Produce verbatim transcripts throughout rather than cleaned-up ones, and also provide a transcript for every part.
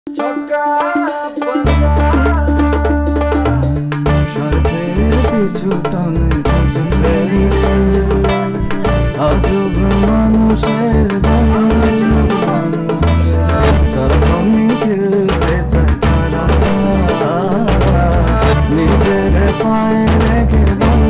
ছক্কা পাঞ্জা সাথের পিছু টানে ছুটছে আজব মানুষের দল সারাক্ষণই খেলতে চায় তারা নিজের পায়ে রেখে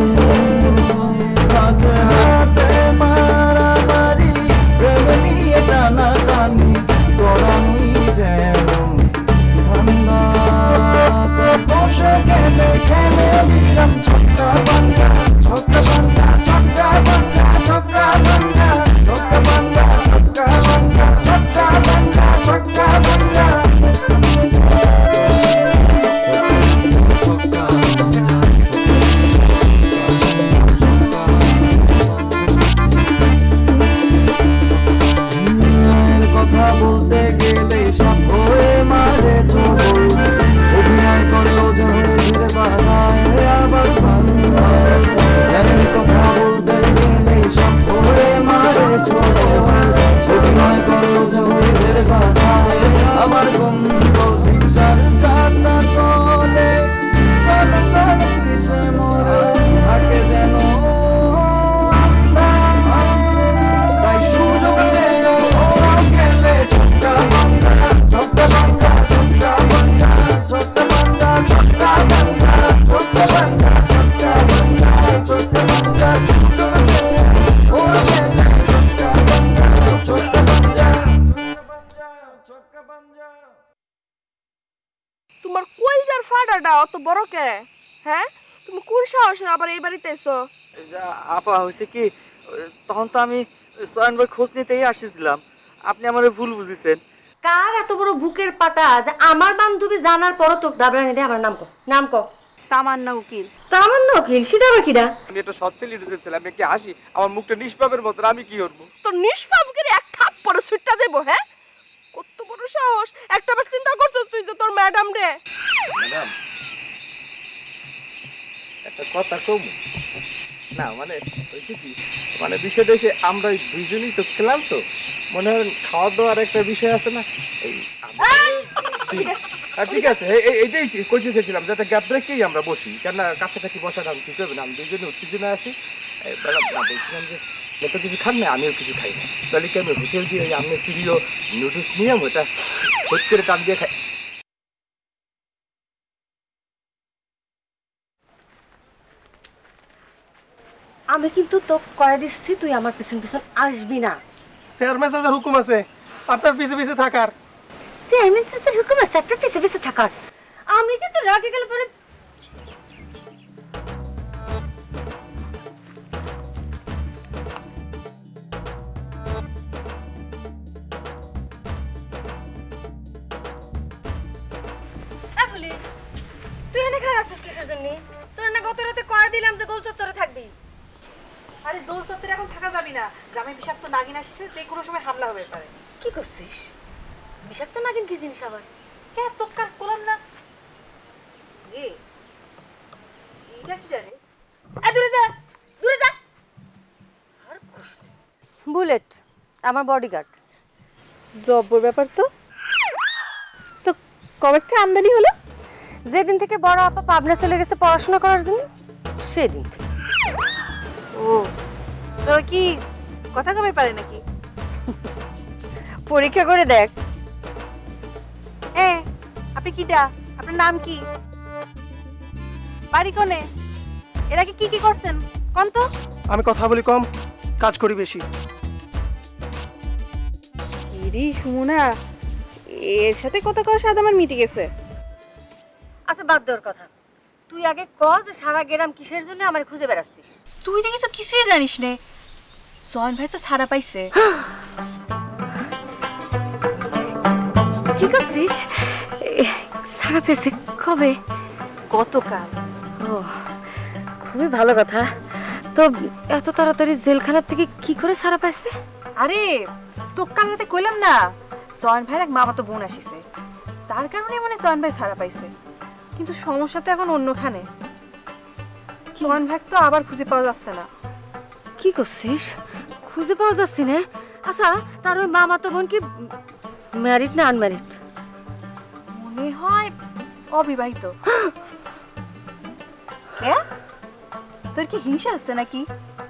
হাতে হাতে মারামারি প্রেম নিয়ে টানা টানি করানোই যেন ধান্দা বসে গেলে খেলে দিলাম ছক্কা পাঞ্জা ছক্কা পাঞ্জা ছক্কা পাঞ্জা ছক্কা পাঞ্জা ছক্কা পাঞ্জা ছক্কা পাঞ্জা ছক্কা পাঞ্জা ছক্কা পাঞ্জা কথা বলতে গেলে সব হয়ে মারে চোর অভিনয় করে ওঝা হয়ে ঘিরে বাধায় আবার কথা বলতে গেলে সব হয়ে মারে চোর অভিনয় করে ওঝা হয়ে ঘিরে বাধায় আবার গন্ধ হিংসার চাঁদা তলে সে মরে থাকে যেন তাই সুযোগ ছক্কা পাঞ্জা ছক্কা পাঞ্জা ছক্কা পাঞ্জা ছক্কা পাঞ্জা ছক্কা পাঞ্জা ছক্কা পাঞ্জা ছক্কা পাঞ্জা ছক্কা পাঞ্জা সুযোগ ওরে ছক্কা পাঞ্জা ছক্কা পাঞ্জা ছক্কা পাঞ্জা। তোমার কইজার ফাটাটা অত বড় কে? হ্যাঁ তুমি কোন সাহসে আবার এই বাড়িতে এসো? আপা হয়েছে কি, তখন তো আমি সয়ন ভাই খোঁজ নিতেই আসিছিলাম, আপনি আমার ভুল বুঝেছেন। কার এত বড় বুকের পাটা যে আমার বান্ধবী জানার পরও তো দাবরানি দে? আমার নাম কো, নাম কো। তামান্না উকিল। তামান্না উকিল? সেটা আবার কিডা? আমি এটা সচ্ছল ইনোসেন্ট ছিলাম, আমি কি হাসি? আমার মুখটা নিষ্পাপের মতো, আমি কি করবো? তো নিষ্পাপকে এক থাপ্পড় ছুটটা দেবো? হ্যাঁ কত বড় সাহস! একটা বার চিন্তা করছস তুই যে তোর ম্যাডাম রে? ম্যাডাম একটা কথা কম না, মানে হয়েছে কি, মানে বিষয়টা হচ্ছে আমরা দুইজনই তো খেলাম, তো মনে হয় খাওয়া দাওয়ার একটা বিষয় আছে না, এই ঠিক আছে এইটাই কইতে চাইছিলাম, যাতে গ্যাপ রেখেই আমরা বসি, কেন কাছাকাছি বসাটা ঠিক হবে না, আমি দুইজনে উত্তেজনা আছি। বলছিলাম যে তো কিছু খান না, আমিও কিছু খাই না, তাহলে কি আমি হোটেল দিয়ে আমি প্রিয় নুডলস নিয়ে ওটা হুট করে টান দিয়ে খাই। আমি কিন্তু তো কয়ে দিচ্ছি তুই আমার পিছন পিছন আসবি না। চেয়ারম্যান স্যারের হুকুম আছে আপনার পিছে পিছে থাকার। চেয়ারম্যান স্যারের হুকুম আছে আপনার পিছে পিছে থাকার? আমি কিন্তু রাগে গেলে পরে তুই এনে খারাপ আছিস কিসের জন্য? তোর না গত রাতে কয়ে দিলাম যে গোল চত্বরে থাকবি। আরে দোল চত্বরে এখন থাকা যাবি না, গ্রামে বিষাক্ত নাগিন আসছে, যে কোনো সময় হামলা হবে পারে। কি করছিস? বিষাক্ত নাগিন কি জিনিস আবার? কে তো কাজ করলাম না এ এটা কি জানে? এ দূরে যা, দূরে যা। আর কষ্ট। বুলেট আমার বডিগার্ড। জব্বর ব্যাপার তো। তো কবে থেকে আমদানি হলো? যেদিন থেকে বড় আপা পাবনা চলে গেছে পড়াশোনা করার জন্য, সেদিন থেকে। ও তো কি কথা কবে পারে নাকি? পরীক্ষা করে দেখ। এ আপনি কিটা? আপনার নাম কি? বাড়ি কোনে? এর আগে কি কি করছেন কোন তো? আমি কথা বলি কম, কাজ করি বেশি। ইরি সুমনা, এর সাথে কথা কওয়ার সাথে আমার মিটে গেছে। আচ্ছা বাদ দেওয়ার কথা, তুই আগে ক যে সারা গ্রাম কিসের জন্য আমার খুঁজে বেড়াচ্ছিস? তুই দেখি তো কিছুই জানিস নে। সয়ন ভাই তো ছাড়া পাইছে। কি করছিস? সারা পেয়েছে কবে? গতকাল। ও খুবই ভালো কথা। তো এত তাড়াতাড়ি জেলখানা থেকে কি করে ছাড়া পাইছে? আরে তো কাল রাতে কইলাম না সয়ন ভাইয়ের এক মামাতো বোন আসিছে, তার কারণে মনে সয়ন ভাই ছাড়া পাইছে। কিন্তু সমস্যা তো এখন অন্যখানে। সয়ন ভাই তো আবার খুঁজে পাওয়া যাচ্ছে না। কি করছিস? খুঁজে পাওয়া যাচ্ছে না? আচ্ছা তার ওই মামাতো বোন কি ম্যারিড না আনম্যারিড? মনে হয় অবিবাহিত। কে তোর কি হিংসা হচ্ছে নাকি?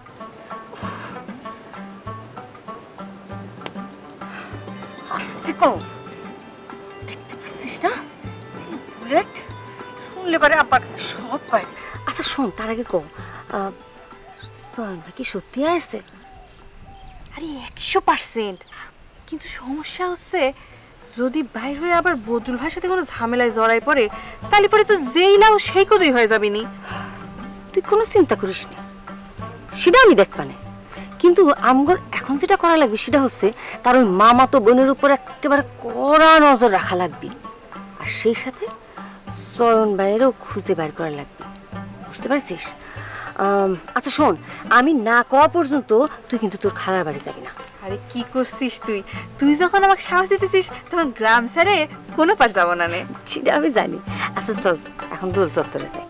আস্তে কও, দেখতে পাচ্ছিস না বুলেট শুনলে পারে আব্বার কাছে সব পায়। আচ্ছা শোন, তার আগে কও সয়ন ভাই কি সত্যি আছে? আরে একশো পার্সেন্ট। কিন্তু সমস্যা হচ্ছে যদি বাইর হয়ে আবার বদরুল ভাইয়ের সাথে কোনো ঝামেলায় জড়াই পড়ে তাহলে পরে তো যেই লাও সেই কতই হয়ে যাবি নি। তুই কোনো চিন্তা করিস না, সেটা আমি দেখবানে। কিন্তু আমগর এখন যেটা করা লাগবে সেটা হচ্ছে তার ওই মামা তো বোনের উপর একেবারে কড়া নজর রাখা লাগবে, আর সেই সাথে সয়ন ভাইয়েরও খুঁজে বের করা লাগবে, বুঝতে পারছিস? আচ্ছা শোন, আমি না কওয়া পর্যন্ত তুই কিন্তু তোর খালার বাড়ি যাবি না। আরে কি করছিস তুই? তুই যখন আমাকে সাহস দিতেছিস তখন গ্রাম ছেড়ে কোনো পার যাবো না। নে সেটা আমি জানি। আচ্ছা চল এখন দোল চত্বরে যাই।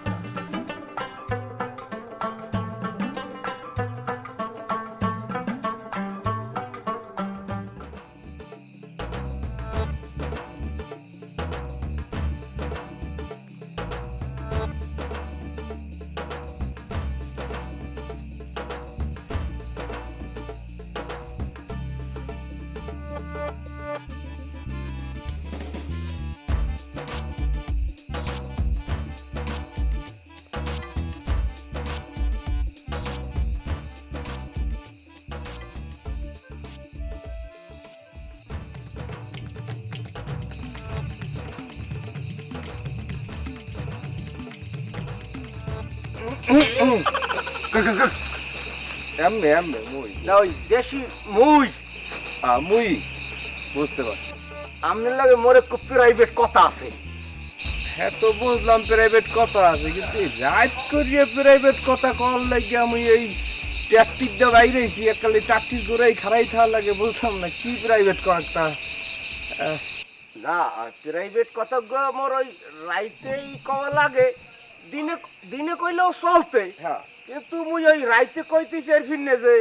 এমনি এমনি মুই না ওই দেশি মুই মুই বুঝতে পারছি আপনার লাগে মোর একটু প্রাইভেট কথা আছে। হ্যাঁ তো বুঝলাম প্রাইভেট কথা আছে, কিন্তু রাত করিয়ে প্রাইভেট কথা কল লাগে আমি এই ট্যাক্টিক দিয়ে বাইরেছি একালে টাকটিক করে খারাই থাকা লাগে, বুঝলাম না কি প্রাইভেট কথা। না প্রাইভেট কথা গো মোর ওই রাইতেই কওয়া লাগে, দিনে দিনে কইলেও চলতে। হ্যাঁ কিন্তু মুই ওই রাইতে কইতেছি আর ফিরনে যে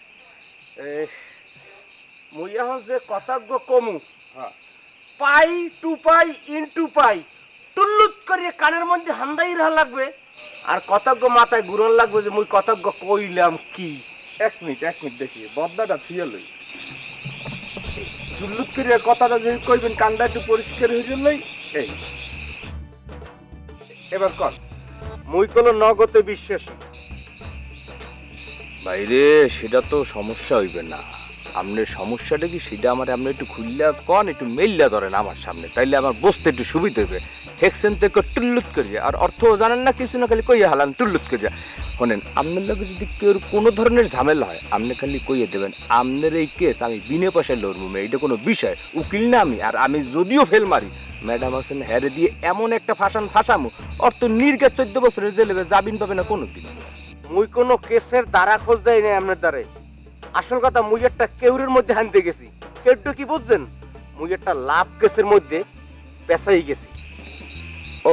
মুই এখন যে কথাজ্ঞ কমু পাই টু পাই ইনটু পাই টুল্লুত করিয়ে কানের মধ্যে হান্দাই রাখা লাগবে, আর কথাজ্ঞ মাথায় ঘুরন লাগবে যে মুই কথাজ্ঞ কইলাম কি। এক মিনিট এক মিনিট দেখি বদ্দাটা থিয়ে লই, টুল্লুত করিয়ে কথাটা যে কইবেন কানটা একটু পরিষ্কার হয়ে গেলই। এই এবার কর মুই কোনো নগদে বিশ্বাসী। বাইরে সেটা তো সমস্যা হইবে না, আপনার সমস্যাটা কি সেটা আমার আপনি একটু খুললা কন, একটু মেললা ধরেন আমার সামনে, তাইলে আমার বসতে একটু সুবিধা হবে। হেক্সেন থেকে টুল্লুত করিয়া, আর অর্থ জানেন না কিছু না, খালি কইয়া হালান টুল্লুত করিয়া। শোনেন আপনার লোকে যদি কেউ কোনো ধরনের ঝামেলা হয় আপনি খালি কইয়ে দেবেন আপনার এই কেস আমি বিনে পয়সায় লড়বো, এটা কোনো বিষয় উকিল না আমি। আর আমি যদিও ফেল মারি ম্যাডাম আছেন হ্যারে দিয়ে এমন একটা ফাঁসান ফাঁসামো অর্থ নির্গা চোদ্দ বছরের জেলে জামিন পাবে না কোনো দিন। মুই কোনো কেসের দ্বারা খোঁজ দেয় নাই আপনার দ্বারে। আসল কথা মুই একটা কেউরের মধ্যে হানতে গেছি, কেউটা কি বুঝছেন? মুই একটা লাভ কেসের মধ্যে পেছাই গেছি। ও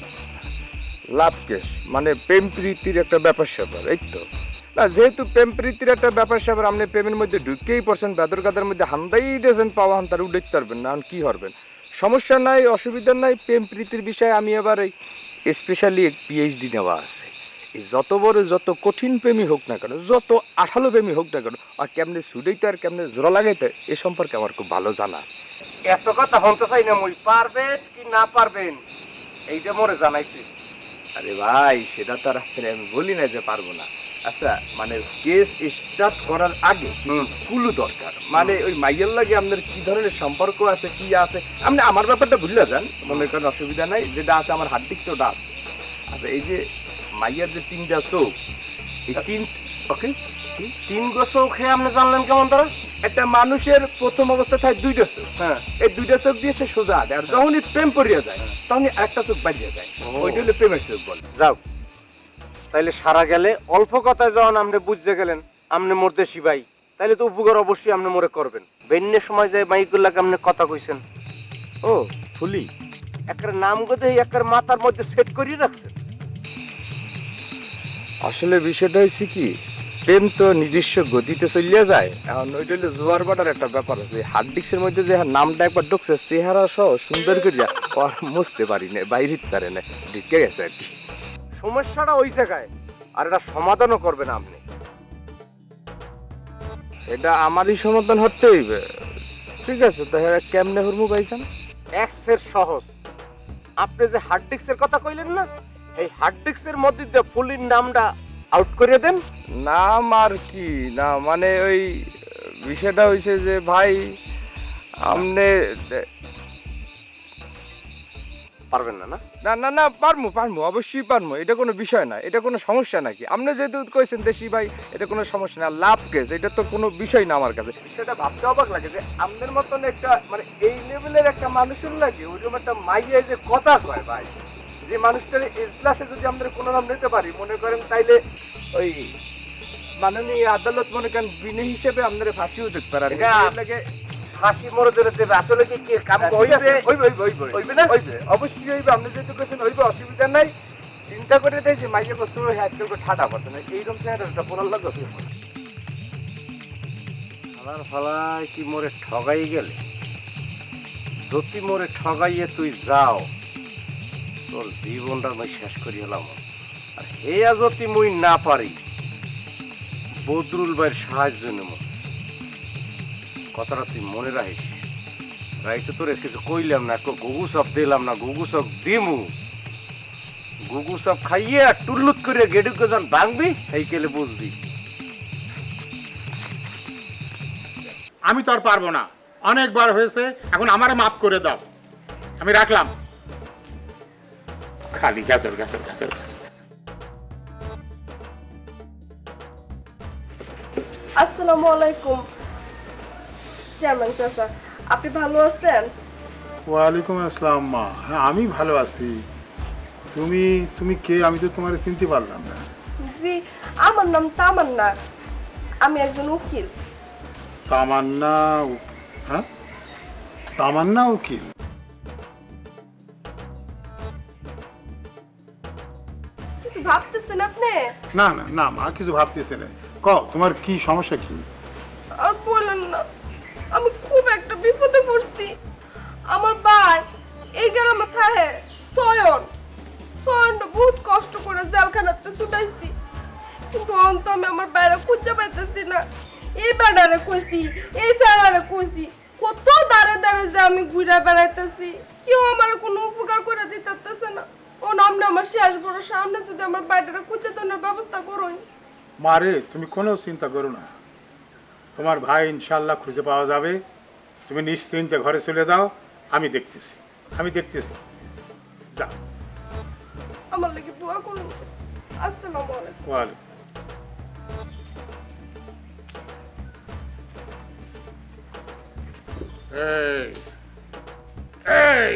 লাভ কেস মানে প্রেম প্রীতির একটা ব্যাপার স্যাপার, এই তো না? যেহেতু প্রেম প্রীতির একটা ব্যাপার স্যাপার আপনি প্রেমের মধ্যে ঢুকেই পড়ছেন, বেদর গাদার মধ্যে হান্দাই দিয়েছেন, পাওয়া হান তার উঠতে পারবেন না, কি হরবেন? সমস্যা নাই, অসুবিধা নাই। প্রেম প্রীতির বিষয়ে আমি এবার এই স্পেশালি পিএইচডি নেওয়া আছে। এই যত বড় যত কঠিন প্রেমী হোক না কেন, যত আঠালো প্রেমী হোক না কেন, আর কেমনে ছুটাইতে আর কেমনে জোড়া লাগাইতে এ সম্পর্কে আমার খুব ভালো জানা আছে। এত কথা হতে চাই না মুই, পারবেন কি না পারবেন এইটা মোরে জানাইতে। আরে ভাই সেটা তো আর আমি বলি না যে পারবো না। আচ্ছা মানে কেস স্টার্ট করার আগে কুলু দরকার, মানে ওই মাইয়ের লাগে আপনার কি ধরনের সম্পর্ক আছে কি আছে আপনি আমার ব্যাপারটা ভুলে যান, মনে করেন অসুবিধা নাই, যেটা আছে আমার হাত দিচ্ছে ওটা আছে। আচ্ছা এই যে মাইয়ার যে তিনটা চোখ, এই তিন ওকে তিন গো চোখে আপনি জানলেন কেমন তারা? একটা মানুষের প্রথম অবস্থা থাকে দুইটা চোখ, হ্যাঁ এই দুইটা চোখ দিয়ে সে সোজা হাঁটে, আর যখনই প্রেম পড়িয়া যায় তখনই একটা চোখ বাড়িয়ে যায়, ওইটা হলো প্রেমের চোখ বলে। যাও তাইলে সারা গেলে অল্প কথায় যখন আপনি বুঝতে গেলেন আপনি মরতে শিবাই, তাইলে তো উপকার অবশ্যই আপনি মরে করবেন। বেন্যের সময় যায় মাইকুল্লাকে আপনি কথা কইছেন, ও ফুলি একটা নাম গদে একটা মাথার মধ্যে সেট করিয়ে রাখছেন। আসলে বিষয়টা হয়েছে কি ট্রেন তো নিজস্ব গতিতে চলিয়া যায়, এখন ওইটা হলো জোয়ার বাটার একটা ব্যাপার আছে। হার্ড ডিস্কের মধ্যে যে নামটা একবার ঢুকছে, চেহারা সহ সুন্দর করিয়া আর মুছতে পারি না, বাইরে পারে না, ঢুকে গেছে আর কি। সমস্যাটা ওই জায়গায়, আর এটা সমাধানও করবে না আপনি। এটা আমারই সমাধান হতে হইবে। ঠিক আছে, তাহলে কেমনে হরমু ভাইজান? এক্সের সহজ। আপনি যে হার্ড ডিস্কের কথা কইলেন না, এই হার্ড ডিস্কের মধ্যে দিয়ে ফুলির নামটা আউট করে দেন। নাম আর কি না, মানে ওই বিষয়টা হয়েছে যে ভাই আপনি পারবেন না? না না না না পারমু পারমু অবশ্যই পারমু, এটা কোনো বিষয় না, এটা কোনো সমস্যা নাকি। আপনি যেহেতু কইছেন দেশি ভাই, এটা কোনো সমস্যা না, লাভ কেস, এটা তো কোনো বিষয় না আমার কাছে। সেটা ভাবতে অবাক লাগে যে আপনার মতন একটা মানে এই লেভেলের একটা মানুষের লাগে ওইরকম একটা মাইয়ে যে কথা কয় ভাই, যে মানুষটার এজলাসে যদি আমরা কোনো নাম নিতে পারি, মনে করেন তাইলে ওই মাননীয় আদালত মনে করেন বিনে হিসেবে আপনারা ফাঁসিও দিতে পারেন। লাগে ফাঁসি মরদের দেবে আসলে কি কি কাম হইবে? হইবে হইবে হইবে না হইবে, অবশ্যই হইবে। আপনি যেহেতু কইছেন হইবে, অসুবিধা নাই। চিন্তা করে দেখছি মাইকে বছর আজকাল করে ঠাটা পাচ্ছে না, এইরকম চেহারাটা পড়ার লাগবে। ফালার ফালায় কি মোরে ঠগাই গেলে? যদি মোরে ঠগাইয়ে তুই যাও, তোর জীবনটা আমি শেষ করি এলাম। আর হেয়া যদি মুই না পারি, বদরুল ভাইয়ের সাহায্য নেব। কথাটা তুই মনে রাখিস। রাইতে তোরে কিছু কইলাম না, গুগু সব দিলাম না, গুগু সব দিমু। গুগু সব খাইয়ে টুল্লুত করে গেডুকে যখন ভাঙবি, এই কেলে বুঝবি। আমি তো আর পারবো না, অনেকবার হয়েছে, এখন আমারে মাফ করে দাও, আমি রাখলাম। খালি গাছর গাছর গাছর গাছর। আসসালামু আলাইকুম চেয়ারম্যান চাচা, আপনি ভালো আছেন? ওয়ালাইকুম আসসালাম মা, হ্যাঁ আমি ভালো আছি। তুমি তুমি কে? আমি তো তোমার চিনতে পারলাম না। জি, আমার নাম তামান্না, আমি একজন উকিল। তামান্না? হ্যাঁ, তামান্না উকিল? কিছু ভাবতেছেন আপনি? না না না মা, কিছু ভাবতেছে না। কও তোমার কি সমস্যা কি? আর বলেন না, আমি খুব একটা বিপদে পড়ছি। আমার ভাই এই গ্রামে থাকে, সয়ন সয়নটা বহুত কষ্ট করে জেলখানাতে ছুটাইছি, কিন্তু অন্ত আমি আমার বাইরে খুঁজে পাইতেছি না। এই বেড়ারে কইছি, এই সারারে কইছি, কত দাঁড়ে দাঁড়ে যে আমি ঘুরে বেড়াইতেছি, কেউ আমার কোনো উপকার করে দিতেছে না। ও নামনে আমার শেষ বড় সামনে যদি আমার বাইরে খুঁজে তোনার ব্যবস্থা করুন। মারে তুমি কোনো চিন্তা করো না, তোমার ভাই ইনশাল্লাহ খুঁজে পাওয়া যাবে। তুমি নিশ্চিন্তে ঘরে চলে যাও, আমি দেখতেছি আমি দেখতেছি যাও। আমার লাগি দোয়া করুন। আসসালামু আলাইকুম। ওয়ালাইকুম। এই এই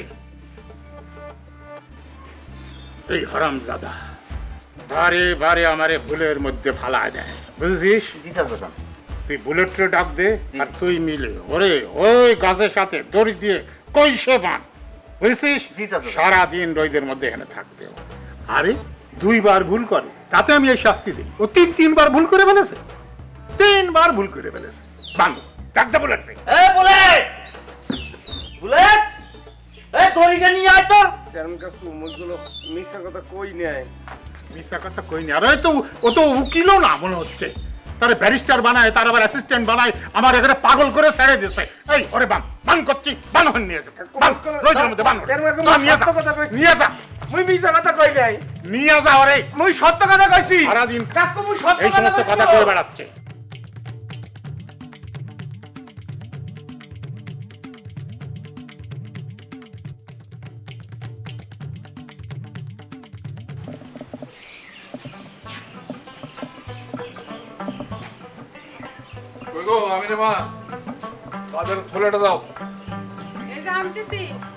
এই হারামজাদা বারে বারে আমারে ভুলের মধ্যে ফালা দেয়, বুঝেছিস? জি চাচা। তুই বুলেটটা ডাক দে, আর তুই মিলে ওরে ওই গাছের সাথে দড়ি দিয়ে কইসে বান, বুঝেছিস? জি চাচা। সারাদিন রোদের মধ্যে এখানে থাকবে। আরে দুইবার ভুল করে, তাতে আমি এই শাস্তি দিই। ও তিন তিনবার ভুল করে ফেলেছে, তিনবার ভুল করে ফেলেছে। বান্ধব ডাক দে বুলেট। এ বুলেট, বুলেট, এ দড়িটা নিয়ে আয় তো। চেয়ারম্যান কাকু মুখগুলো মিথ্যা কথা কই নেয়। মিথ্যা কথা কই নি। আর তো ও তো উকিলও না মনে হচ্ছে, তারা ব্যারিস্টার বানায়, তার আবার অ্যাসিস্ট্যান্ট বানায়, আমার এখানে পাগল করে ছেড়ে দিয়েছে। এই ওরে বান বান করছি, বান হন নিয়ে যা, বান রোজের মধ্যে বান নিয়ে যা, নিয়ে যা। মুই মিথ্যা কথা কই নাই, নিয়ে যা ওরে। মুই সত্য কথা কইছি। সারাদিন কাকু মুই সত্য এই সমস্ত কথা কয়ে বেড়াচ্ছে। আমি রে মা, তাদের থলেটা দাও। এই যে আনতেছি।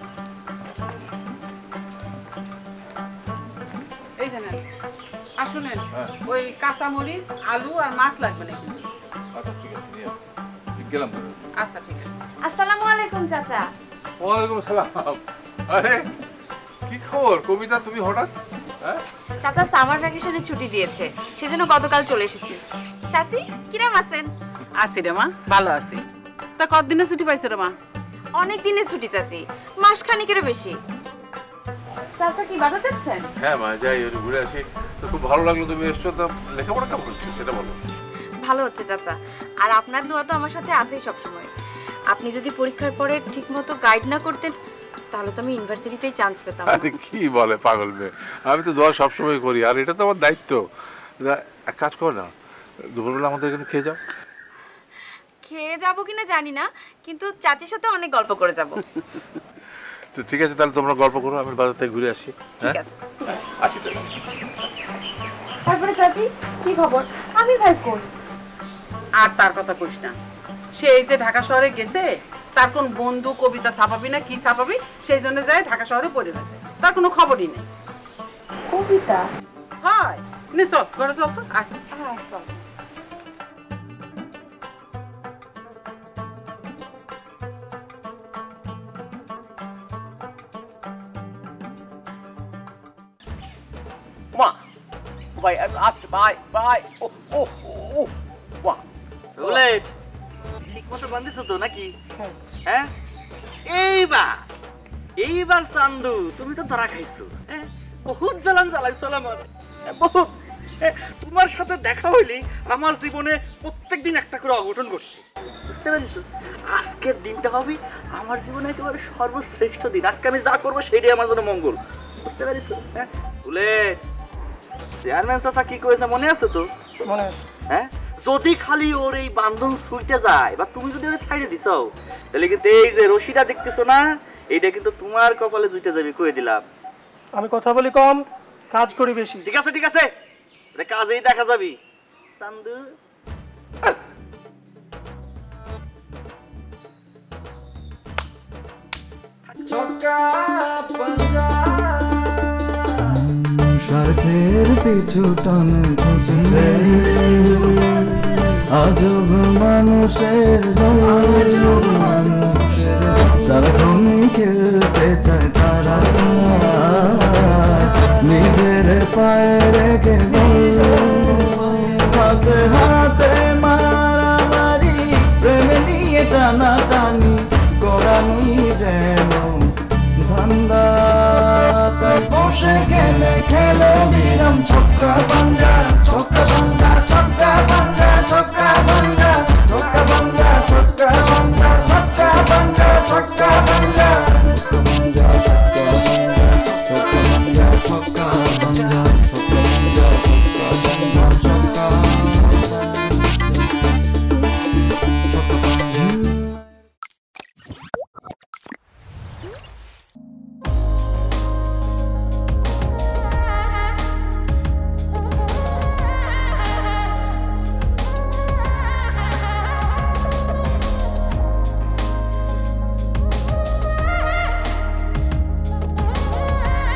এই যে নেন। আর শুনেন, ওই কাঁচামরিচ, আলু আর মাছ লাগবে নাকি? আচ্ছা ঠিক আছে, নিয়ে গেলাম। আচ্ছা ঠিক আছে। আসসালামু আলাইকুম চাচা। ওয়ালাইকুম সালাম। আরে কি খবর কবিতা, তুমি হঠাৎ? হ্যাঁ চাচা সামার ভ্যাকেশনে ছুটি দিয়েছে, সেজন্য গতকাল চলে এসেছি। চাচি কিরম আছেন? আছি রে মা, ভালো আছি। তা কতদিনের ছুটি পাইছো রে মা? অনেক দিনের ছুটি চাচি, মাস খানিকেরও বেশি। চাচা কি বাধা দিচ্ছেন? হ্যাঁ মা, যাই একটু ঘুরে আসি। তো খুব ভালো লাগলো তুমি এসছো। তো লেখাপড়া কেমন হচ্ছে সেটা বলো। ভালো হচ্ছে চাচা, আর আপনার দোয়া তো আমার সাথে আছেই সবসময়। আপনি যদি পরীক্ষার পরে ঠিকমতো গাইড না করতেন তাহলে তো আমি ইউনিভার্সিটিতেই চান্স পেতাম। আরে কি বলে পাগল মেয়ে, আমি তো দোয়া সবসময় করি, আর এটা তো আমার দায়িত্ব। এক কাজ কর না, দুপুরবেলা আমাদের এখানে খেয়ে যাও। খেয়ে যাবো কিনা জানি না, কিন্তু চাচির সাথে অনেক গল্প করে যাব। তো ঠিক আছে, তাহলে তোমরা গল্প করো, আমি বাজার থেকে ঘুরে আসি। ঠিক আছে, আসি তাহলে। তারপরে চাচি কি খবর? আমি ভাই কোন? আর তার কথা কইস না, সে এই যে ঢাকা শহরে গেছে, তার কোন বন্ধু কবিতা ছাপাবি না কি ছাপাবি, সেই জন্য যায় ঢাকা শহরে পড়ে রয়েছে, তার কোনো খবরই নেই। কবিতা? হয় নে চল, ঘরে চল তো। আয়। হ্যাঁ চল। মা ভাই আসতে ভাই ভাই ও ও ও বাহ বুলেট ঠিক মতো বান্ধিছো তো নাকি? হ্যাঁ এইবার এইবার চান্দু তুমি তো ধরা খাইছো। হ্যাঁ বহুত জ্বালান জ্বালাইছো আমার, বহুত। তোমার সাথে দেখা হইলে আমার জীবনে প্রত্যেকদিন একটা করে অঘটন ঘটছে, বুঝতে পারিস? আজকের দিনটা হবে আমার জীবনে একেবারে সর্বশ্রেষ্ঠ দিন। আজকে আমি যা করবো সেটাই আমার জন্য মঙ্গল, বুঝতে পারিস? হ্যাঁ বুলেট, চেয়ারম্যান চাচা কি করেছে মনে আছে তো? মনে আছে। হ্যাঁ যদি খালি ওর এই বান্ধন ছুঁইতে যায় বা তুমি যদি ওরে ছাইড়ে দিছো তাহলে কিন্তু এই যে রশিটা দেখতেছো না, এইটা কিন্তু তোমার কপালে জুটে যাবে, কয়ে দিলাম। আমি কথা বলি কম, কাজ করি বেশি। ঠিক আছে ঠিক আছে, এটা কাজেই দেখা যাবি চান্দু। স্বার্থের পিছু টানে ছুটছে আজব মানুষের দল, সারাক্ষণই খেলতে চায় তারা, নিজের পায়ে রেখে হাতে হাতে মারামারি, প্রেমে নিয়ে টানা টানি করানি যেন ধান্দা। তাই বসে গেলে খেলে বিরাম ছক্কা পাঞ্জা ছক্কা